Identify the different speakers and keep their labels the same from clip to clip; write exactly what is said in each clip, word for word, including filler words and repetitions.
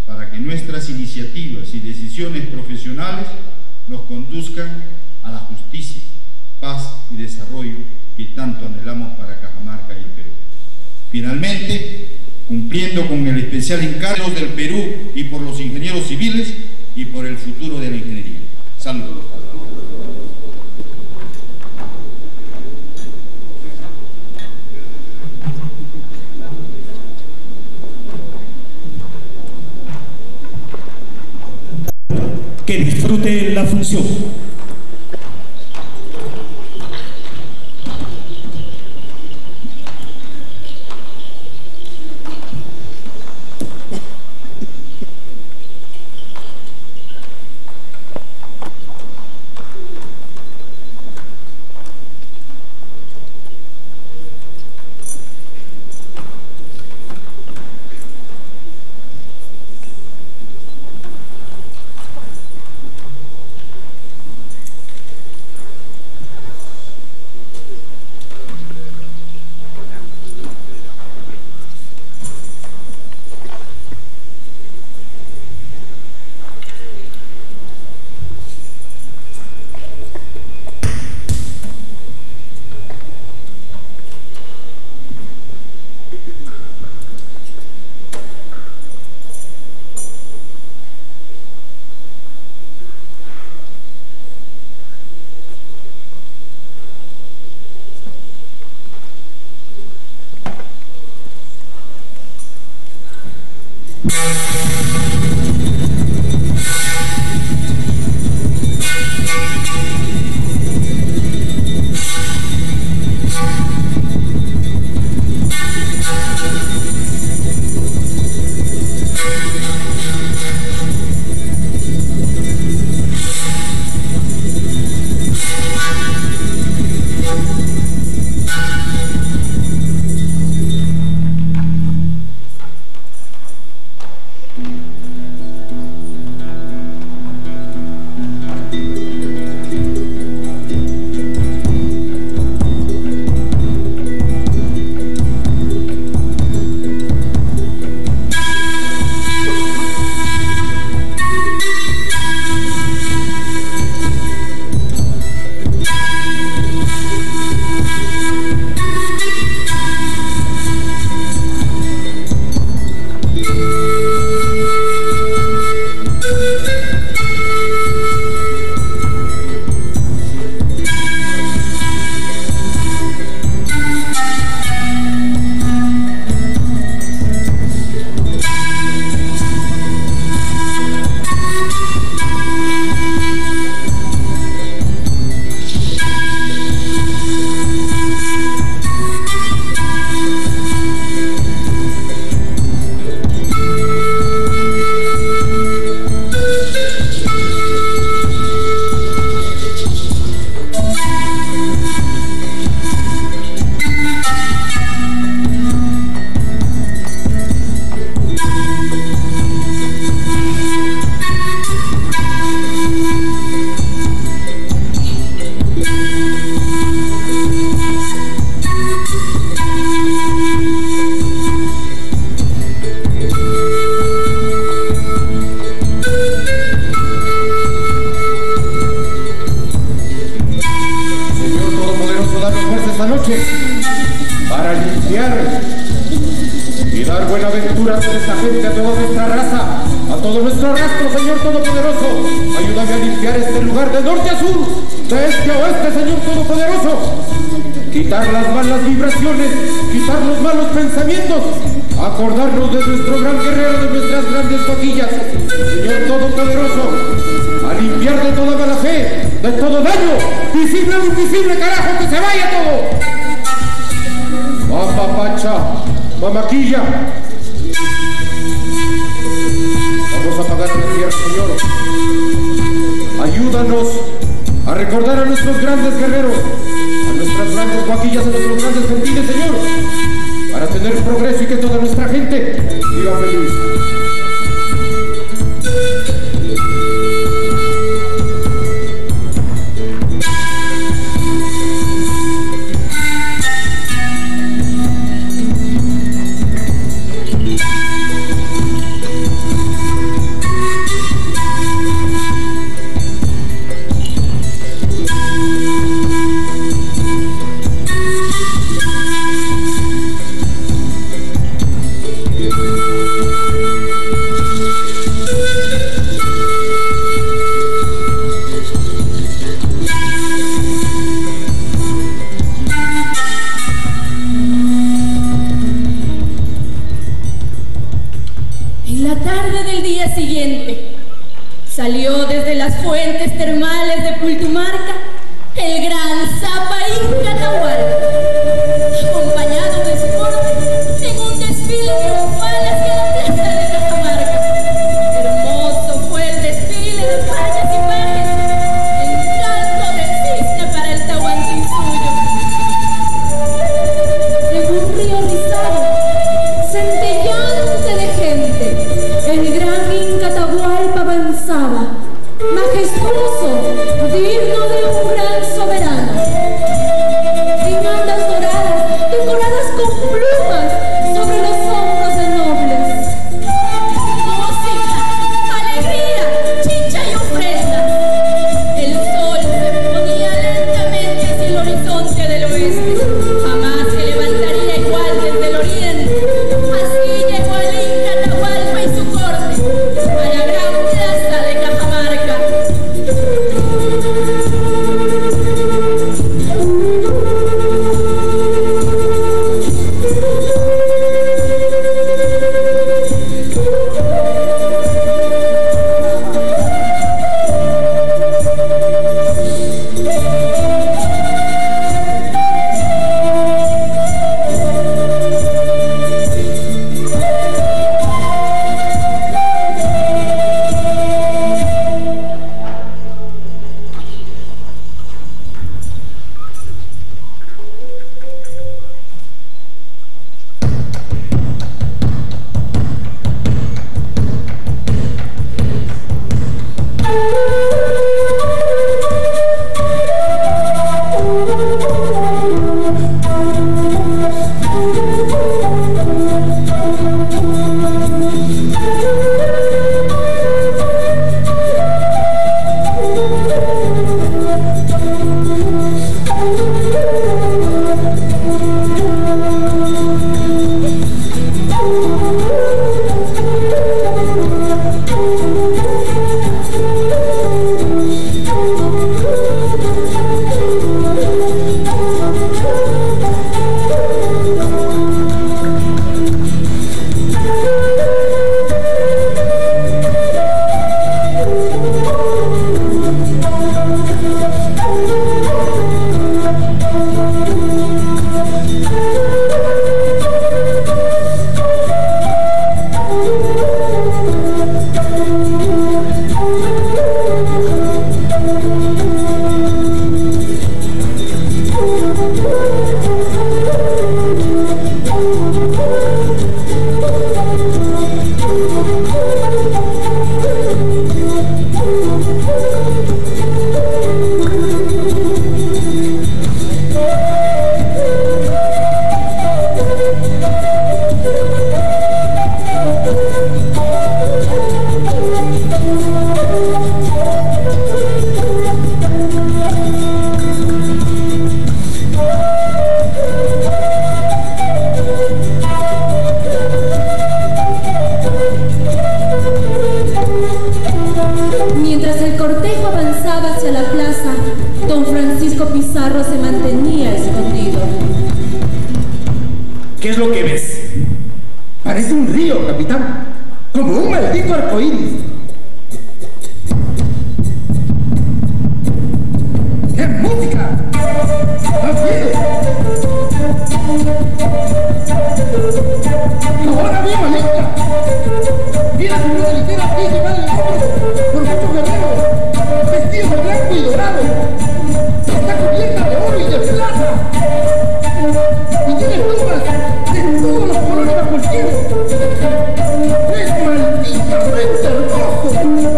Speaker 1: para que nuestras iniciativas y decisiones profesionales nos conduzcan a la justicia, paz y desarrollo que tanto anhelamos para Cajamarca y el Perú. Finalmente, cumpliendo con el especial encargo del Perú y por los ingenieros civiles y por el futuro de la ingeniería. Saludos.
Speaker 2: Que disfrute la función.
Speaker 3: tarde del día siguiente, salió desde las fuentes termales de Pultumarca el gran Zapaín Catahualpa, acompañado de su corte en un desfile triunfal hacia la plaza de Cajamarca. Hermoso fue el desfile de payas y pajes, encanto del cisne para el Tahuantinsuyo. En un río rizado, centellante de gente, el gran Inca Atahualpa avanzaba, majestuoso, digno de un gran soberano. En andas doradas, decoradas con plumas sobre los hombros de nobles. Música, alegría, chicha y ofrenda. El sol se ponía lentamente hacia el horizonte del oeste. Jamás se levantaría igual desde el oriente. Así llegó el Inca Atahualpa y su corte a la gran plaza de Cajamarca.
Speaker 2: ¿Qué es lo que ves?
Speaker 4: Parece un río, capitán, como un maldito arcoíris. ¡Qué música! ¡Más bien! ¡Ahora mismo, Inca! ¡Mira su luna ligera aquí llevada en el hombro por muchos guerreros vestidos de blanco y dorado! ¡Está cubierta de oro y de plata! ¡Y tiene plumas de todos los colores bajo el cielo! ¡Es malditamente hermoso!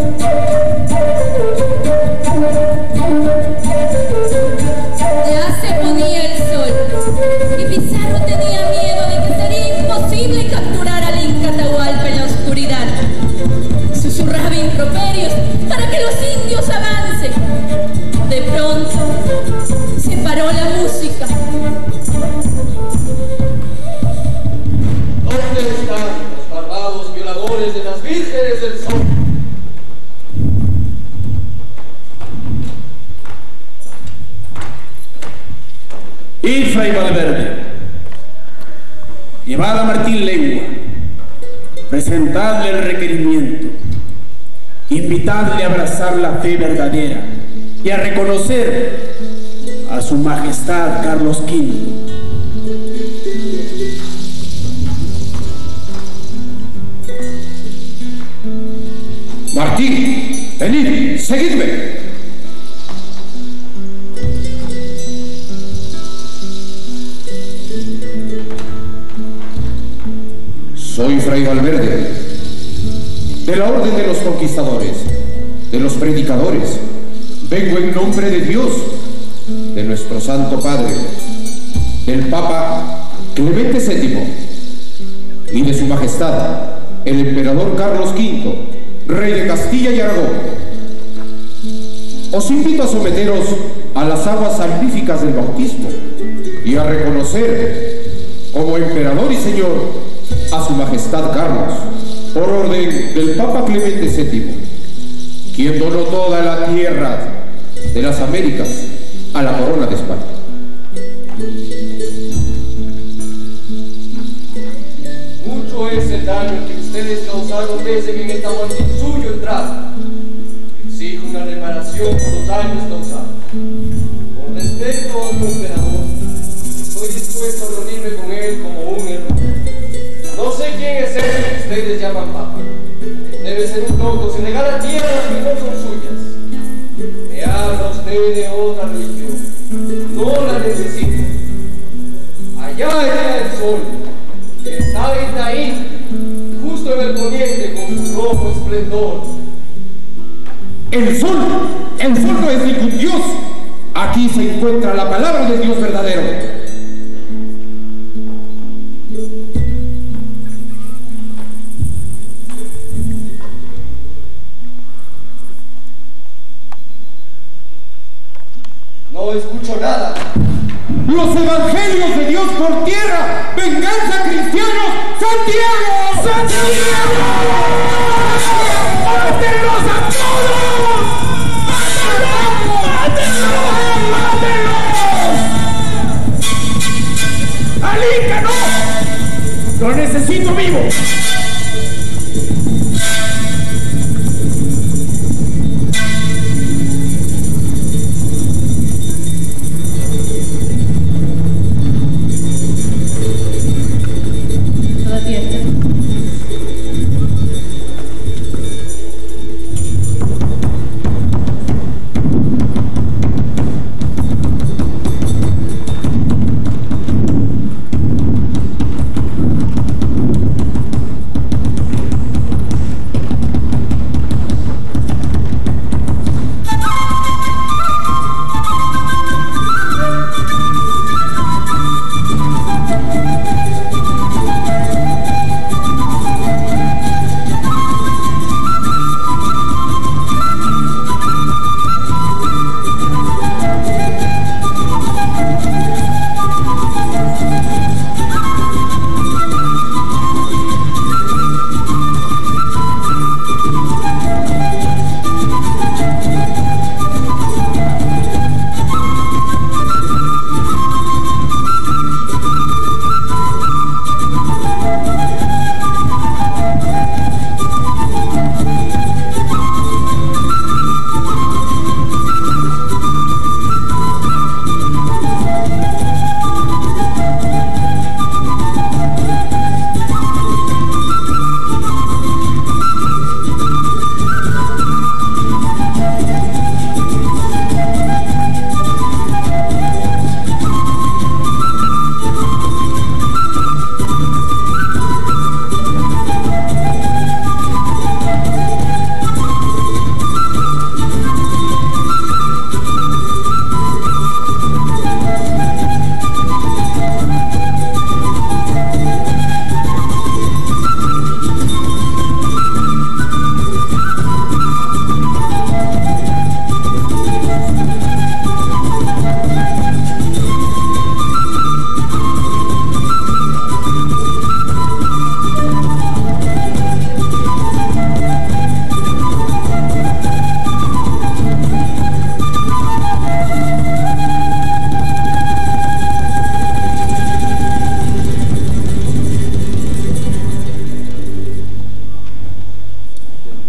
Speaker 3: Ya se ponía el sol y Pizarro tenía miedo de que sería imposible capturar al Inca Atahualpa en la oscuridad. Susurraba improperios para que los indios avancen. De pronto se paró la música.
Speaker 5: ¿Dónde están los malvados violadores de las vírgenes del sol?
Speaker 2: Y Fray Valverde, llevad a Martín Lengua, presentadle el requerimiento, invitadle a abrazar la fe verdadera y a reconocer a su majestad Carlos quinto.
Speaker 6: Martín, venid, seguidme. Soy Fray Valverde, de la Orden de los Conquistadores, de los Predicadores. Vengo en nombre de Dios, de nuestro Santo Padre, del Papa Clemente séptimo y de su Majestad, el Emperador Carlos quinto, Rey de Castilla y Aragón. Os invito a someteros a las aguas salvíficas del bautismo y a reconocer como Emperador y Señor a su Majestad Carlos, por orden del Papa Clemente séptimo, quien donó toda la tierra de las Américas a la corona de España.
Speaker 5: Mucho es el daño que ustedes causaron desde que en el tahuantín suyo entraron. Exijo una reparación por los daños causados. Con respecto a mi emperador, estoy dispuesto a reunirme con él como un error. No sé quién es ese que ustedes llaman papa. Debe ser un loco, se regala tierras que no son suyas. Me habla usted de otra religión. No la necesito. Allá está el sol, que está en Taín, justo en el poniente con su rojo esplendor.
Speaker 6: El sol, el sol no es ningún Dios. Aquí se encuentra la palabra del Dios verdadero.
Speaker 5: No escucho nada.
Speaker 6: Los evangelios de Dios por tierra. Venganza, cristianos. Santiago. Santiago. ¡Mátenlos a todos! ¡Mátenlos! ¡Mátenlos! ¡Alica, no! ¡Lo necesito vivo!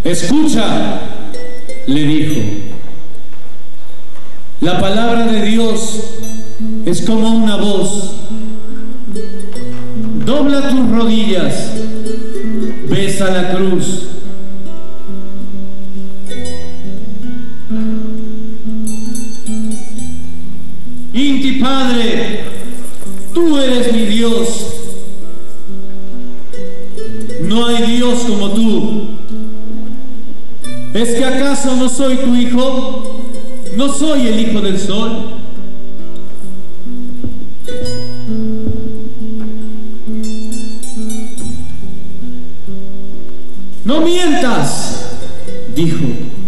Speaker 2: Escucha, le dijo. La palabra de Dios es como una voz. Dobla tus rodillas, besa la cruz. Inti Padre, tú eres mi Dios. No hay Dios como tú. ¿Es que acaso no soy tu hijo? ¿No soy el hijo del sol? No mientas, dijo.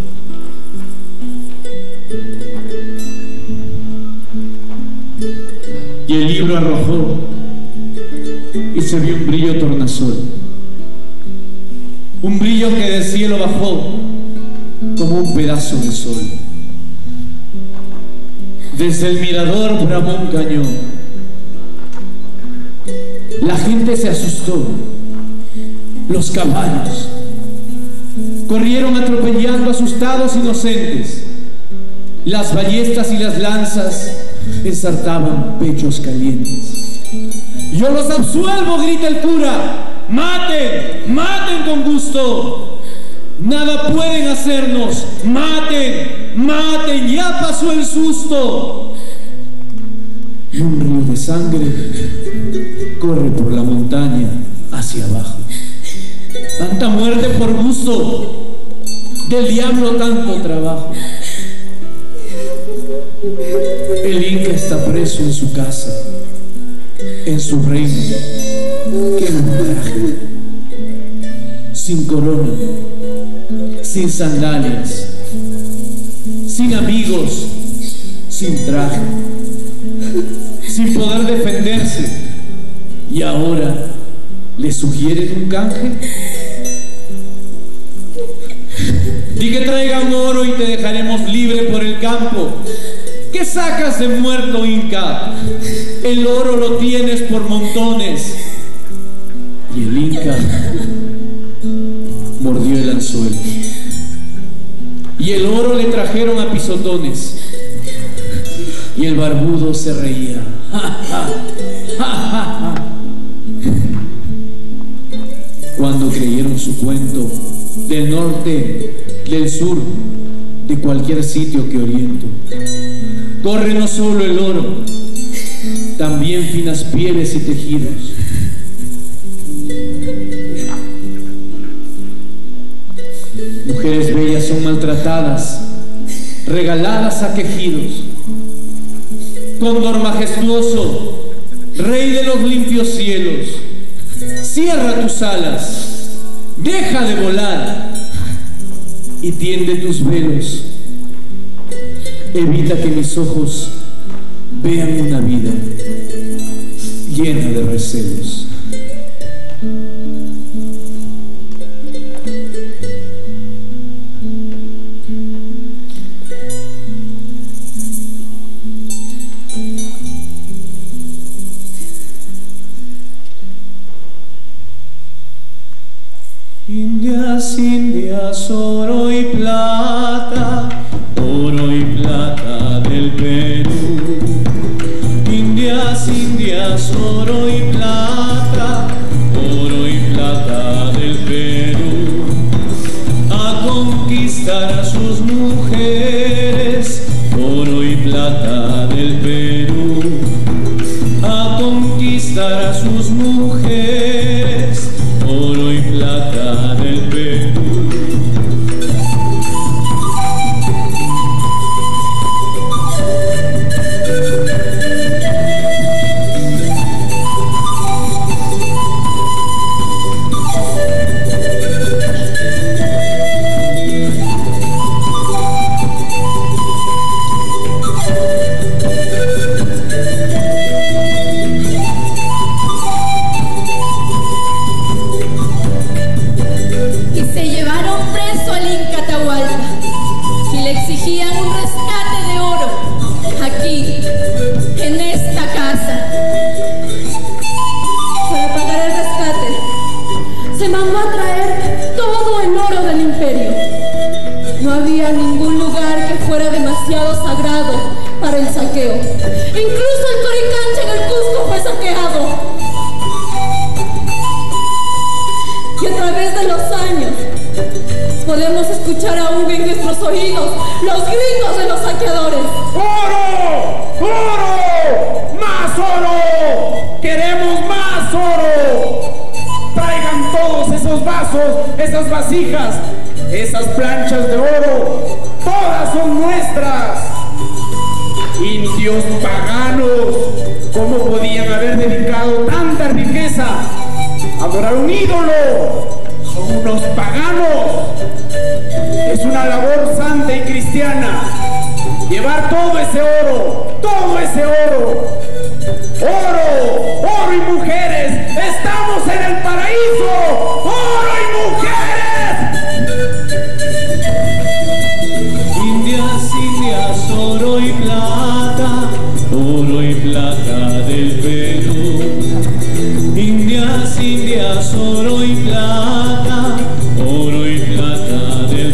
Speaker 2: Y el libro arrojó y se vio un brillo tornasol. Un brillo que del cielo bajó como un pedazo de sol. Desde el mirador bramó un cañón. La gente se asustó. Los caballos corrieron atropellando asustados inocentes. Las ballestas y las lanzas ensartaban pechos calientes. Yo los absuelvo, grita el cura. Maten, maten con gusto. Nada pueden hacernos. Maten, maten, ya pasó el susto. Y un río de sangre corre por la montaña hacia abajo. Tanta muerte por gusto, del diablo tanto trabajo. El Inca está preso en su casa, en su reino, que no traje, sin corona, sin sandalias, sin amigos, sin traje, sin poder defenderse, y ahora le sugieren un canje. Di que traigan oro y te dejaremos libre por el campo. ¿Qué sacas de muerto, Inca? El oro lo tienes por montones. Y el Inca mordió el anzuelo. Y el oro le trajeron a pisotones. Y el barbudo se reía. ¡Ja, ja, ja, ja, ja! Cuando creyeron su cuento, del norte, del sur, de cualquier sitio que oriento, corre no solo el oro, también finas pieles y tejidos. Mujeres bellas son maltratadas, regaladas a quejidos. Cóndor majestuoso, rey de los limpios cielos, cierra tus alas, deja de volar y tiende tus velos. Evita que mis ojos vean una vida llena de recelos. Indias, indias, oro y plata, oro y plata del Perú. Indias, indias, oro y plata, oro y plata del Perú. A conquistar a sus mujeres, oro y plata del Perú. A conquistar a sus mujeres, oro y plata del Perú.
Speaker 3: a ningún lugar que fuera demasiado sagrado para el saqueo. Incluso el Coricancha en el Cusco fue saqueado. Y a través de los años podemos escuchar aún en nuestros oídos los gritos de los saqueadores.
Speaker 2: ¡Oro! ¡Oro! ¡Más oro! ¡Queremos más oro! Traigan todos esos vasos, esas vasijas, esas planchas de oro. Todas son nuestras. Indios paganos, ¿cómo podían haber dedicado tanta riqueza a adorar un ídolo? Son unos paganos. Es una labor santa y cristiana llevar todo ese oro, todo ese oro. Oro, oro y mujeres, estamos en el paraíso. Oro y mujeres. Indias, indias, oro y plata, oro y plata del Perú. Indias, indias, oro y plata, oro y plata del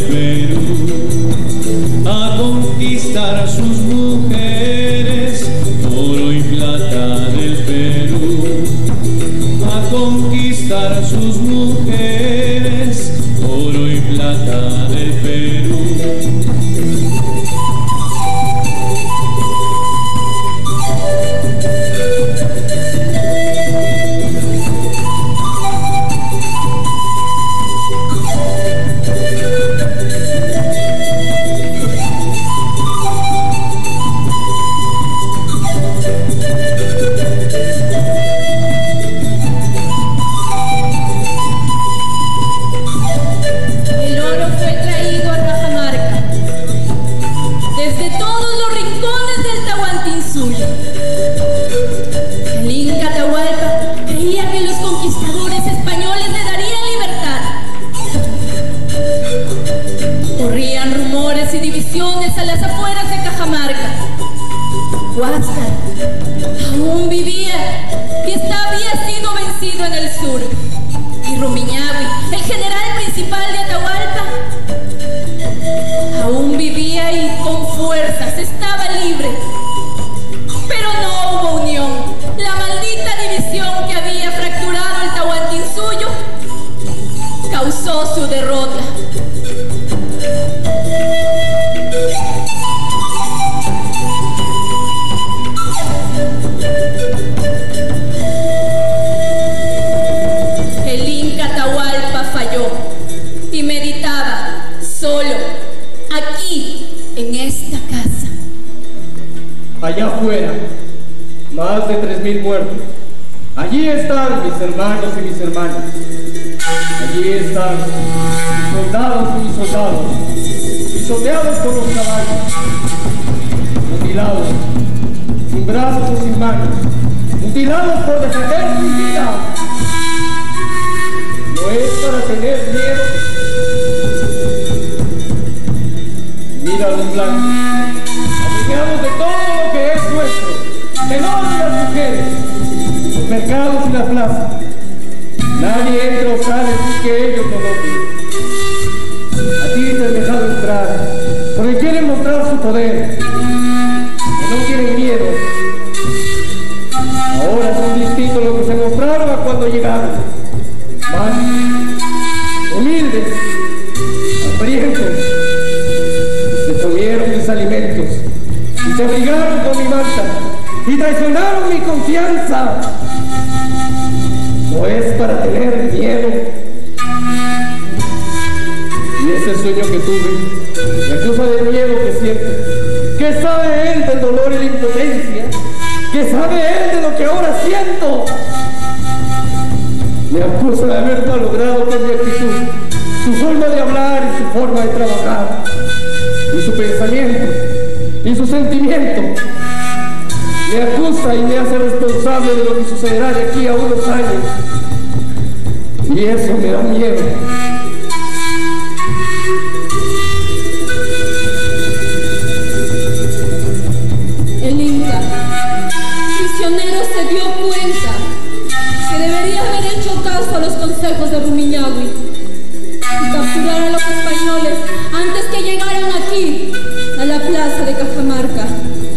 Speaker 2: Perú. A conquistar sus mujeres, oro y plata del Perú. A conquistar sus mujeres, oro y plata del Perú. Aún vivía y esta había sido vencido en el sur. Y Rumiñahui, el general principal de Atahualpa, aún vivía y con fuerzas estaba libre. Pero no hubo unión. La maldita división que había fracturado el Tahuantinsuyo causó su derrota.
Speaker 5: Allá afuera, más de tres mil muertos. Allí están mis hermanos y mis hermanas. Allí están mis soldados y mis soldados, pisoteados por los caballos, mutilados, sin brazos y sin manos, mutilados por defender su vida. No es para tener miedo. Mira los blancos, adueñados de todo lo que es nuestro, del oro y las mujeres, los mercados y la plaza. Nadie entra o sale sin que ellos lo noten. A ti te han dejado entrar, porque quieren mostrar su poder, que no tienen miedo. Ahora son distintos lo que se mostraron a cuando llegaron, más humildes, hambrientos. Mis alimentos y se abrigaron con mi manta y traicionaron mi confianza. No es para tener miedo. Y ese sueño que tuve me acusa del miedo que siento. ¿Qué sabe él del dolor y la impotencia? ¿Qué sabe él de lo que ahora siento? Me acusa de haber malogrado con mi actitud, su forma de hablar y su forma de trabajar, y su pensamiento, y su sentimiento. Me acusa y me hace responsable de lo que sucederá de aquí a unos años. Y eso me da miedo.
Speaker 3: El Inca, prisionero, se dio cuenta que debería haber hecho caso a los consejos de Rumiñahui. y capturar a los españoles antes que llegaran aquí, a la plaza de Cajamarca.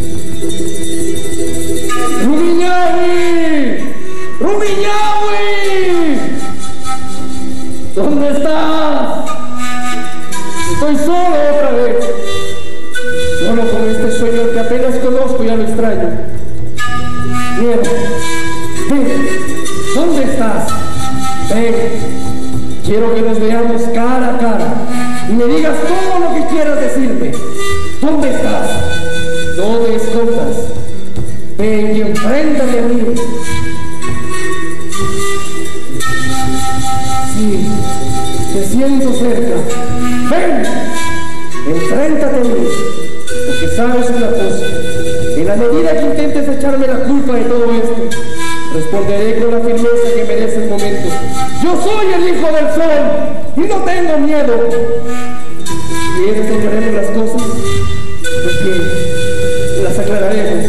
Speaker 7: ¡Rumiñahui! ¡Rumiñahui! ¿Dónde estás? Estoy solo otra vez. Solo con este sueño que apenas conozco y ya lo extraño. Mira, ven, ¿dónde estás? Ven, quiero que nos veamos cara a cara y me digas todo lo que quieras decirme. ¿Dónde estás? No te escondas. Ven y enfréntame a mí. Sí, te siento cerca. Ven, enfréntate a mí. Porque sabes una cosa, en la medida que intentes echarme la culpa de todo esto, responderé con la firmeza que merece el momento. Yo soy el hijo del sol y no tengo miedo. ¿Quieres que aclaremos las cosas? Pues bien, las aclararemos.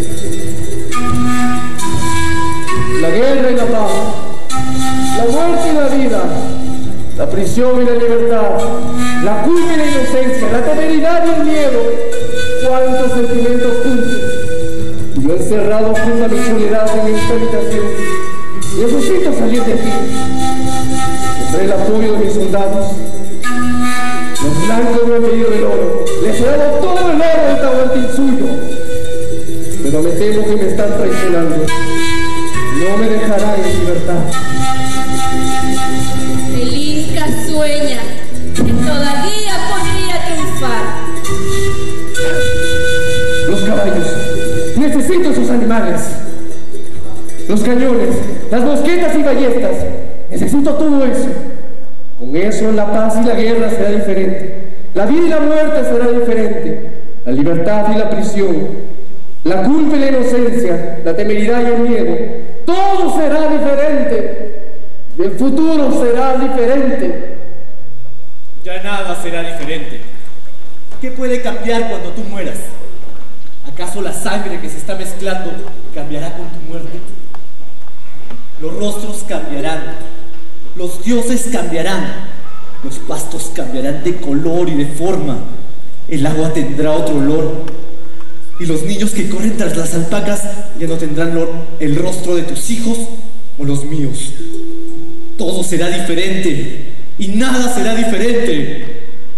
Speaker 7: La guerra y la paz, la muerte y la vida, la prisión y la libertad, la culpa y la inocencia, la temeridad y el miedo. Cuántos sentimientos juntos. Yo encerrado junto a mi soledad en esta habitación, necesito salir de aquí. Tendré el apoyo de mis soldados. Los blancos me han pedido el oro. Les he dado todo el oro del Tahuantinsuyo. Pero me temo que me están traicionando. No me dejarán en libertad.
Speaker 3: El Inca sueña que todavía podría triunfar.
Speaker 7: Los caballos, necesito esos animales. Los cañones, las mosquetas y ballestas, necesito todo eso. Con eso la paz y la guerra será diferente. La vida y la muerte será diferente. La libertad y la prisión, la culpa y la inocencia, la temeridad y el miedo, todo será diferente. Y el futuro será diferente.
Speaker 2: Ya nada será diferente. ¿Qué puede cambiar cuando tú mueras? ¿Acaso la sangre que se está mezclando cambiará con tu muerte? Los rostros cambiarán, los dioses cambiarán, los pastos cambiarán de color y de forma, el agua tendrá otro olor, y los niños que corren tras las alpacas ya no tendrán el rostro de tus hijos o los míos. Todo será diferente y nada será diferente.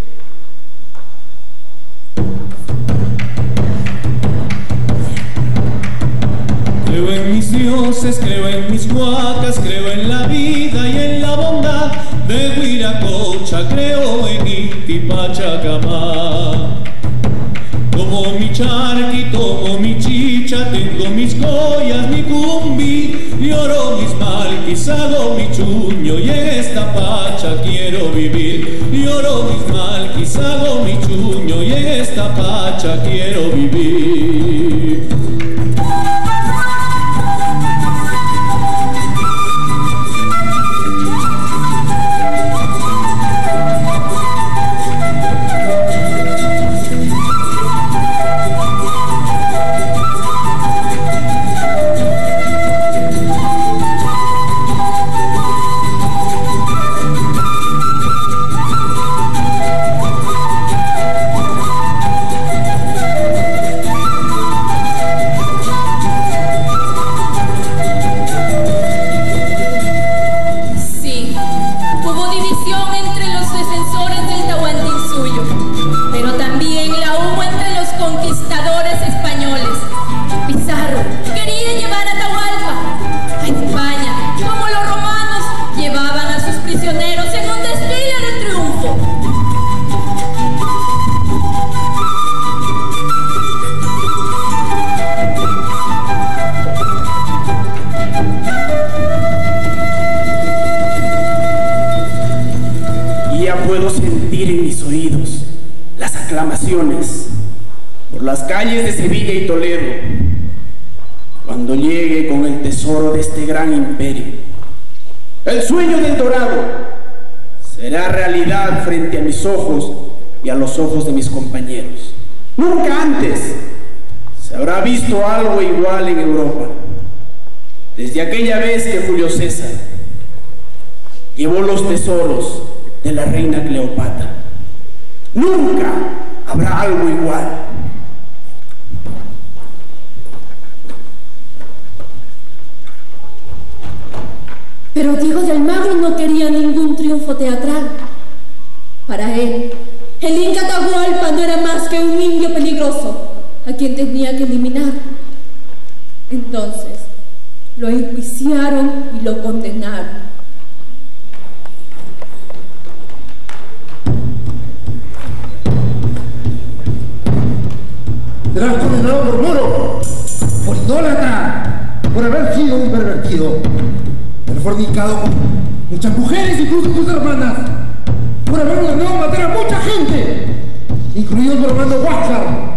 Speaker 2: Creo en mis dioses, creo en mis huacas, creo en la vida y en la bondad de Huiracocha, creo en Inti Pachacamá. Tomo mi charqui, tomo mi chicha, tengo mis collas, mi cumbi, lloro mis malquis, hago mi chuño y en esta pacha quiero vivir. Lloro mis malquis, hago mi chuño y en esta pacha quiero vivir.
Speaker 8: Por las calles de Sevilla y Toledo, cuando llegue con el tesoro de este gran imperio. El sueño del dorado será realidad frente a mis ojos y a los ojos de mis compañeros. Nunca antes se habrá visto algo igual en Europa. Desde aquella vez que Julio César llevó los tesoros de la reina Cleopatra. Nunca habrá algo igual.
Speaker 3: Pero Diego de Almagro no quería ningún triunfo teatral. Para él, el Inca Atahualpa no era más que un indio peligroso a quien tenía que eliminar. Entonces, lo enjuiciaron y lo condenaron.
Speaker 4: Serás condenado por moro, por idólatra, por haber sido un pervertido, por haber fornicado con muchas mujeres, incluso tus hermanas, por haber ordenado matar a mucha gente, incluido tu hermano Huáscar.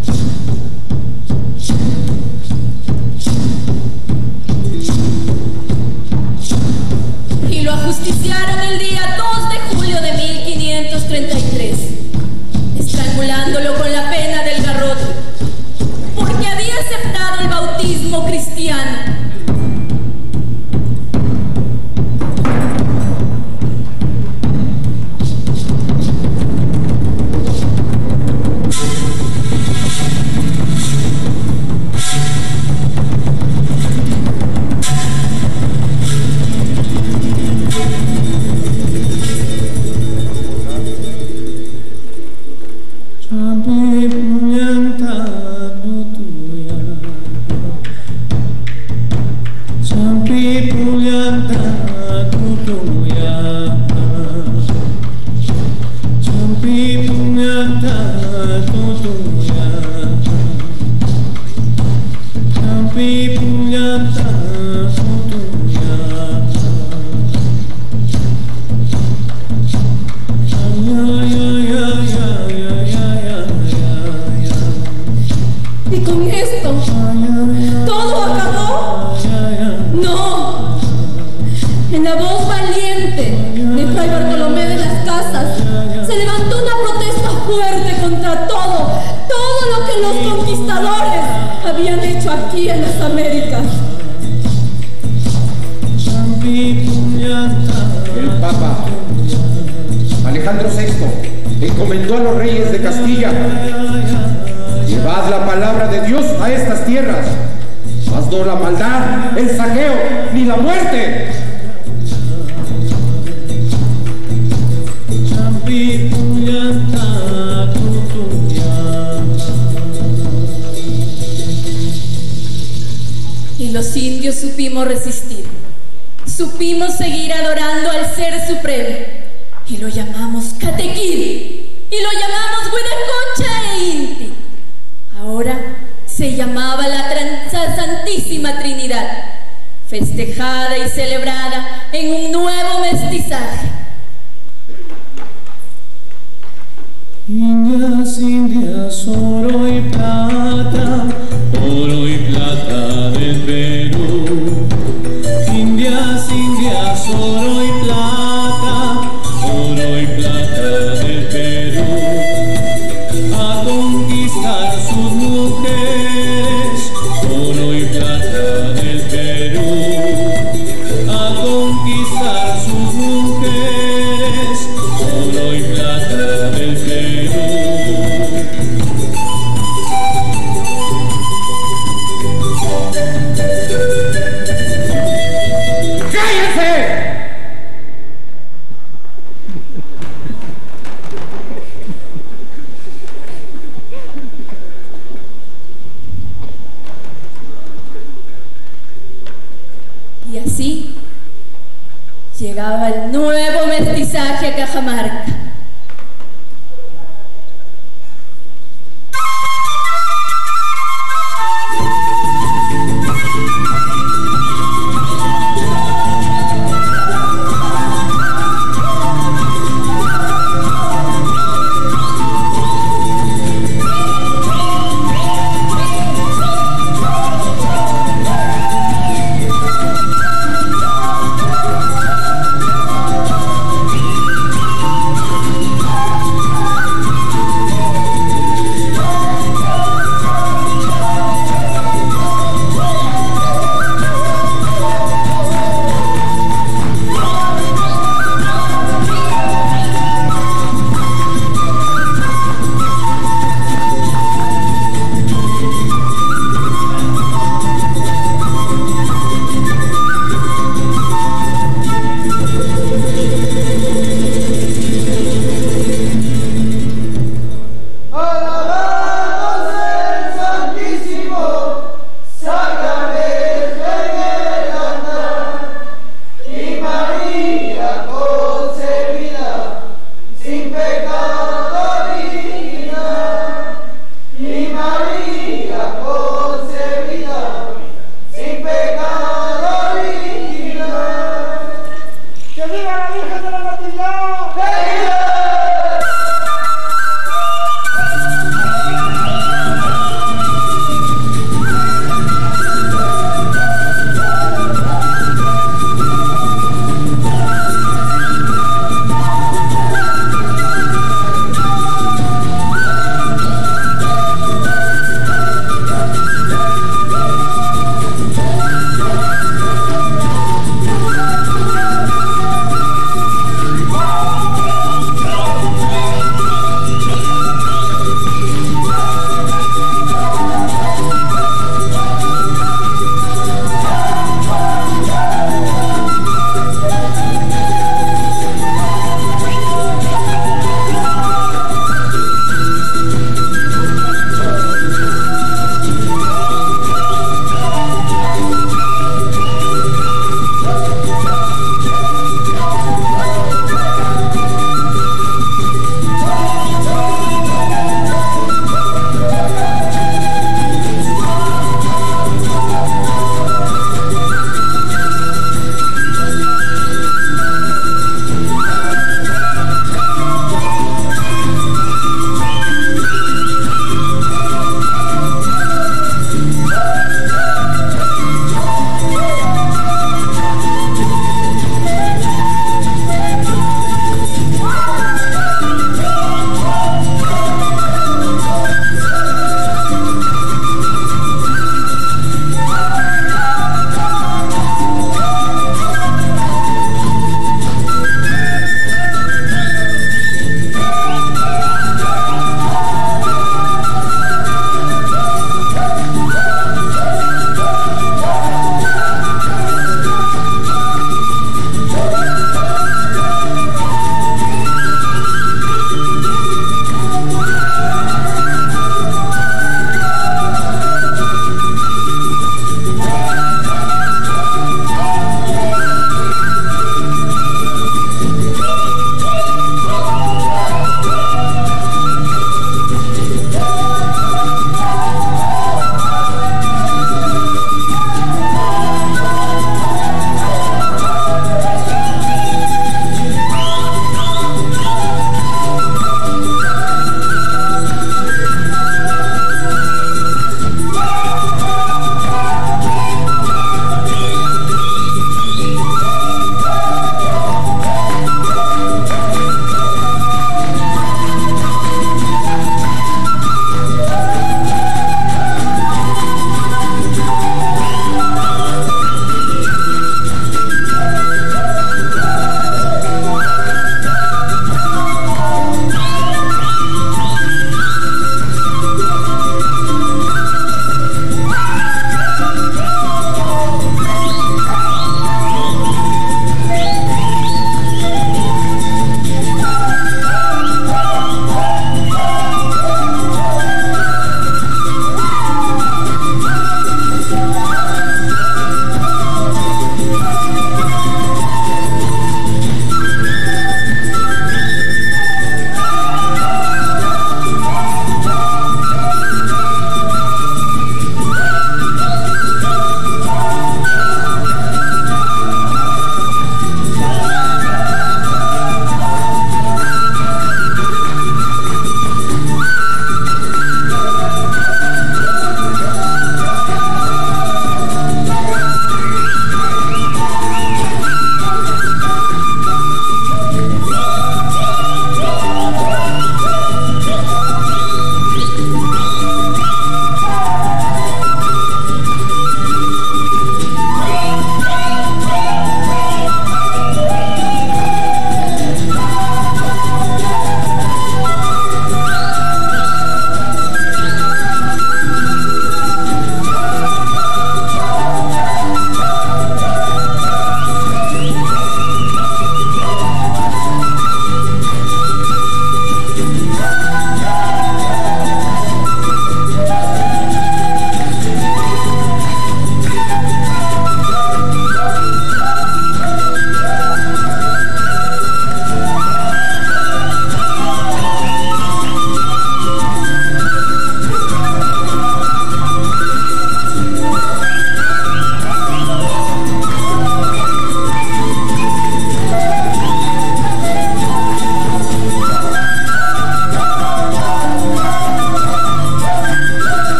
Speaker 3: Y lo ajusticiaron el día dos de julio de mil quinientos treinta y tres, estrangulándolo con la pena del garrote, porque había aceptado el bautismo cristiano. Y con esto, ¿todo acabó? No. En la voz valiente de Fray Bartolomé de las Casas se levantó una protesta fuerte contra todo, todo lo que los conquistadores habían hecho aquí en las Américas.
Speaker 6: El Papa Alejandro sexto encomendó a los reyes de Castilla: llevad la palabra de Dios a estas tierras, mas no la maldad, el saqueo, ni la muerte.
Speaker 3: Y los indios supimos resistir, supimos seguir adorando al Ser Supremo, y lo llamamos Catequil, y lo llamamos Huiracocha e Inti. Ahora se llamaba la Transa Santísima Trinidad, festejada y celebrada en un nuevo mestizaje.
Speaker 2: Indias, indias, oro y plata, oro y plata del Perú. Indias, indias, oro y plata, oro y plata del Perú. A conquistar sus mujeres, oro y plata del Perú. A conquistar sus mujeres, oro y plata del Perú.
Speaker 3: Y así llegaba el nuevo mestizaje a Cajamarca.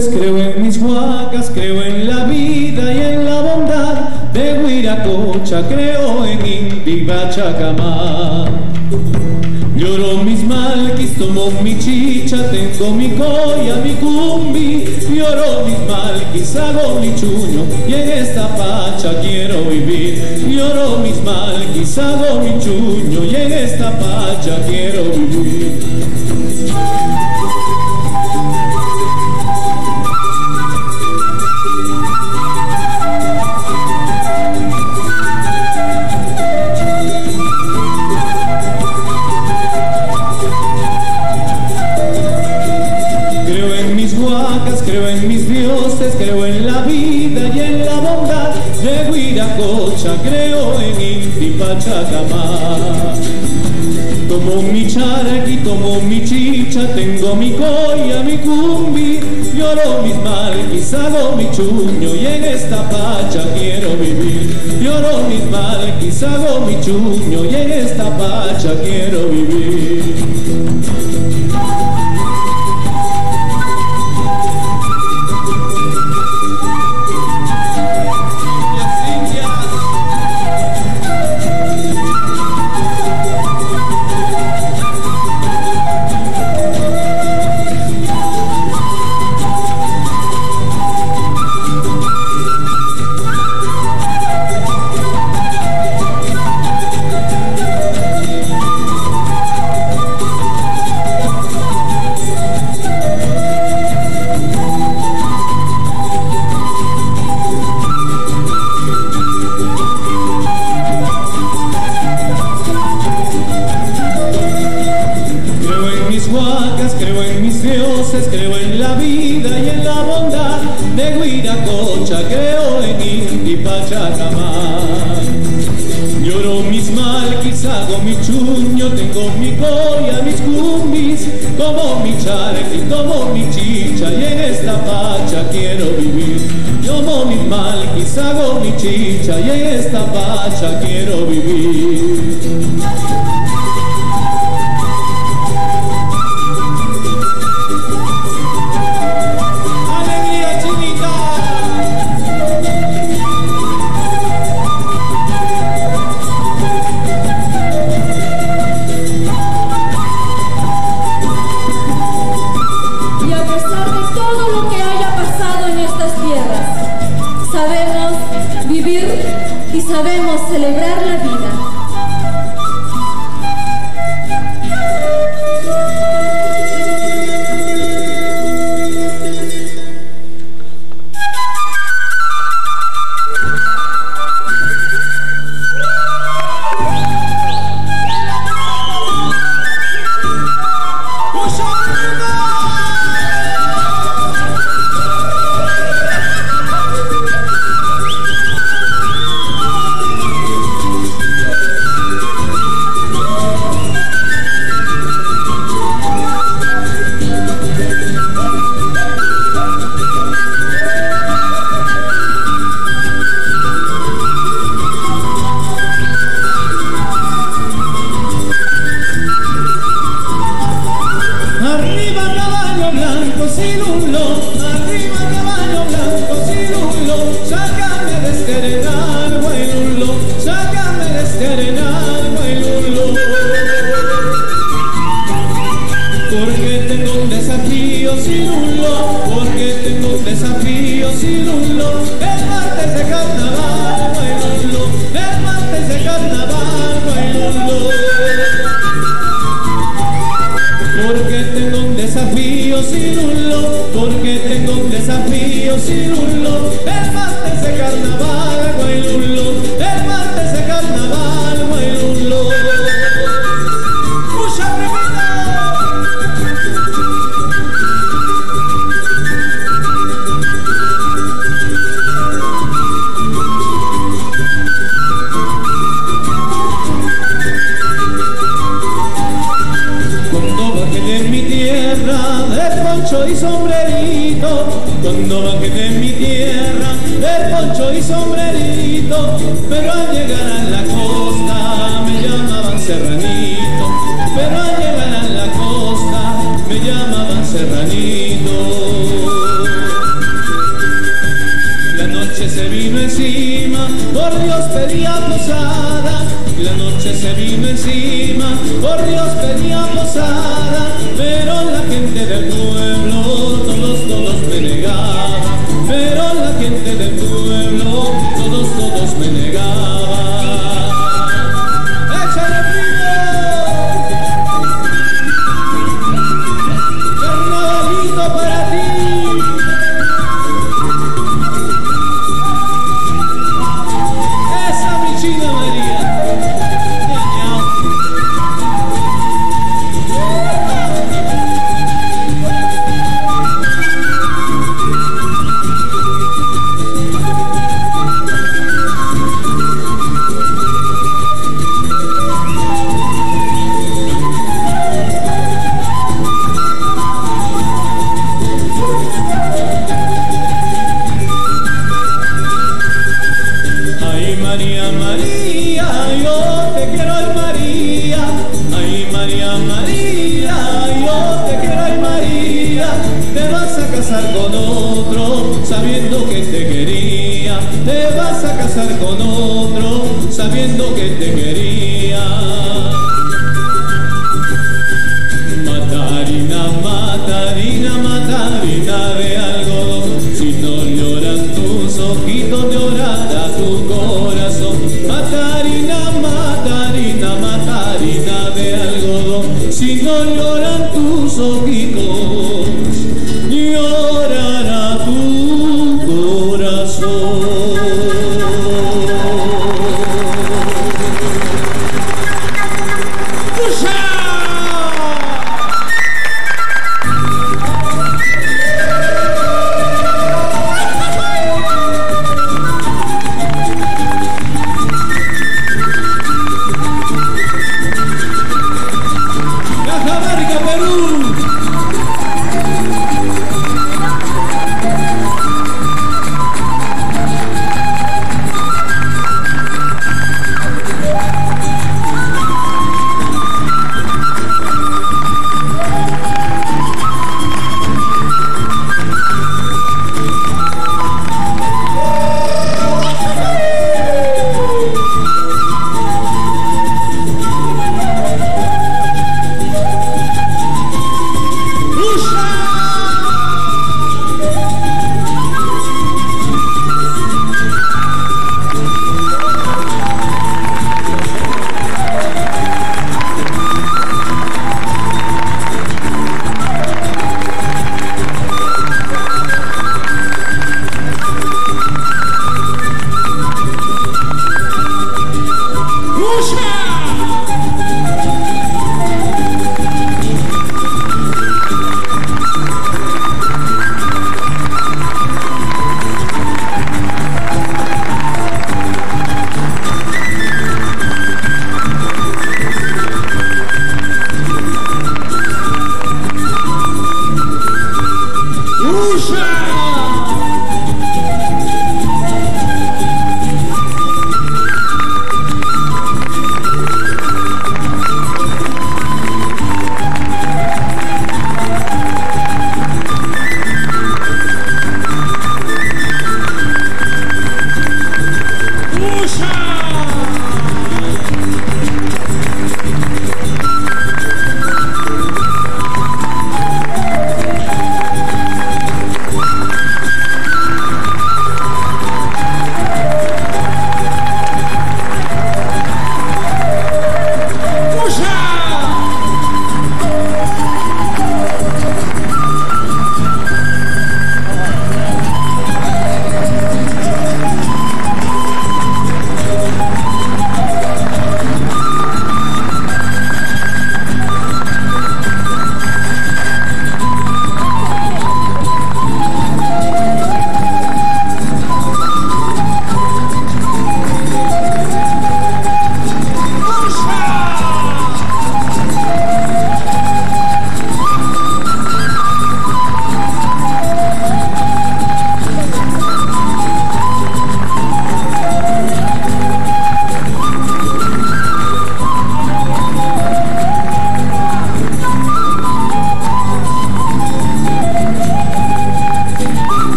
Speaker 2: dioses, creo en mis huacas, creo en la vida y en la bondad de Huiracocha, creo en Inti Pachacamá. Lloro mis malquis, tomo mi chicha, tengo mi coya, mi cumbi. Lloro mis malquis, hago mi chuño y en esta pacha quiero vivir. Lloro mis malquis, hago mi chuño y en esta pacha quiero vivir. Creo en mis dioses, creo en la vida y en la bondad de Huiracocha, creo en Inti Pachacamá. Tomo mi charqui, tomo mi chicha, tengo mi coya, mi cumbi. Lloro mis malquis, hago mi chuño y en esta pacha quiero vivir. Lloro mis malquis, hago mi chuño y en esta pacha quiero vivir. Creo en la vida y en la bondad de Huiracocha, creo en Inti Pachacamá. Lloro mis malquis, hago mi chuño, tengo mi coya, mis cumbis, como mi charqui, como mi chicha y en esta pacha quiero vivir. Lloro mis malquis, hago mi chicha y en esta pacha quiero vivir.
Speaker 3: Sabemos celebrar la vida.
Speaker 2: Serranito. por Dios pedía posada, y la noche se vino encima, por Dios pedía posada, pero la gente del pueblo, todos, todos me negaban, pero la gente del pueblo, todos, todos me negaban. ¡Échale primo! ¡Carnavalito para ti! ¡Esa mi China María! Con otro, sabiendo que te quería, te vas a casar con otro, sabiendo que te quería. Matarina, matarina, matarina de algodón, si no lloran tus ojitos llorará tu corazón. Matarina, matarina, matarina de algodón, si no lloran tus ojitos llorará tu corazón. ¡Puxa!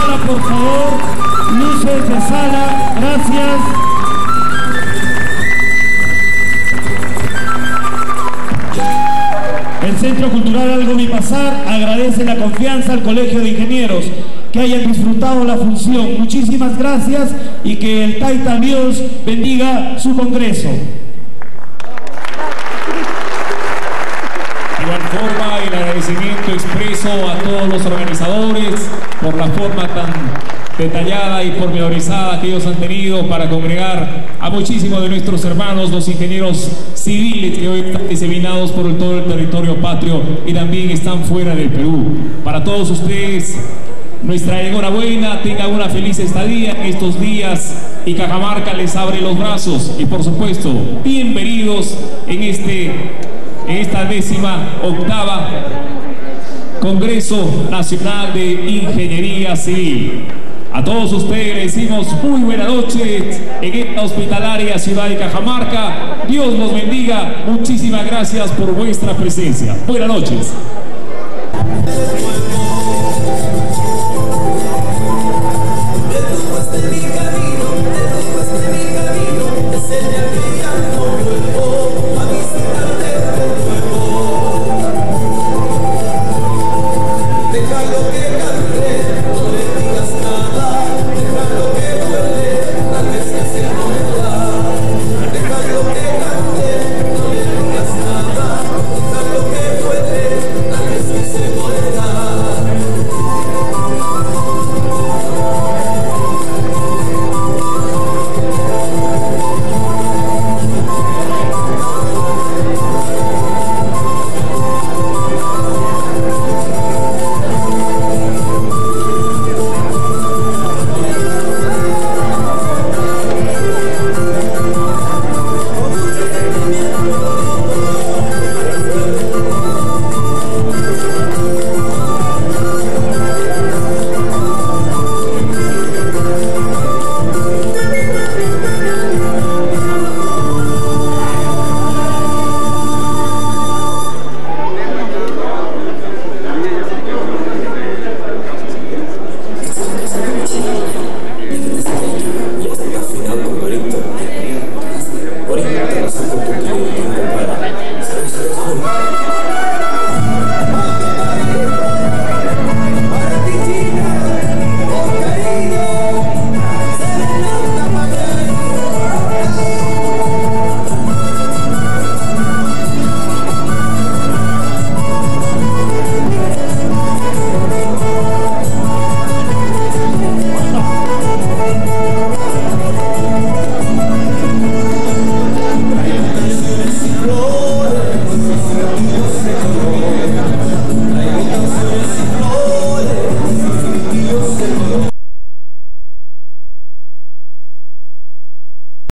Speaker 2: sala, por favor. Luces de sala, gracias. El Centro Cultural Algo Mi Pasar agradece la confianza al Colegio de Ingenieros, que hayan disfrutado la función. Muchísimas gracias y que el Taita Dios bendiga su congreso.
Speaker 9: De igual forma, el agradecimiento expreso a todos los organizadores por la forma tan detallada y pormenorizada que ellos han tenido para congregar a muchísimos de nuestros hermanos, los ingenieros civiles que hoy están diseminados por todo el territorio patrio y también están fuera del Perú. Para todos ustedes, nuestra enhorabuena, tengan una feliz estadía en estos días y Cajamarca les abre los brazos y por supuesto, bienvenidos en, este, en esta décima octava Congreso Nacional de Ingeniería Civil. A todos ustedes les decimos muy buena noche en esta hospitalaria ciudad de Cajamarca. Dios los bendiga. Muchísimas gracias por vuestra presencia. Buenas noches.